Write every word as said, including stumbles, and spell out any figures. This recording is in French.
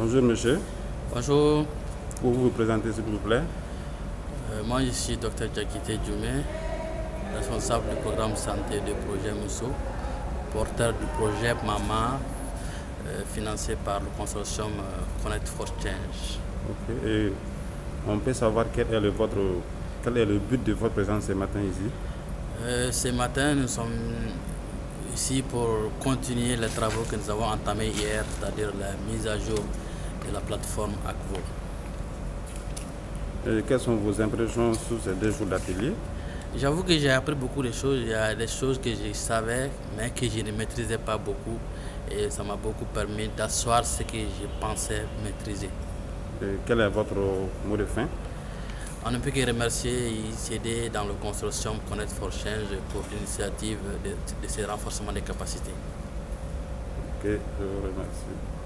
Bonjour monsieur. Bonjour. Pouvez-vous vous présenter s'il vous plaît? Euh, moi je suis Dr Diakité Djoumé, responsable du programme santé du projet Mousso, porteur du projet MAMA, euh, financé par le consortium euh, Connect for Change. Ok. Et on peut savoir quel est le, votre, quel est le but de votre présence ce matin ici? Euh, ce matin, nous sommes ici pour continuer les travaux que nous avons entamés hier, c'est-à-dire la mise à jour de la plateforme Akvo. Et quelles sont vos impressions sur ces deux jours d'atelier? J'avoue que j'ai appris beaucoup de choses. Il y a des choses que je savais, mais que je ne maîtrisais pas beaucoup. Et ça m'a beaucoup permis d'asseoir ce que je pensais maîtriser. Et quel est votre mot de fin? On ne peut que remercier I C D dans le consortium Connect for Change pour l'initiative de, de ce renforcement des capacités. Ok, je vous remercie.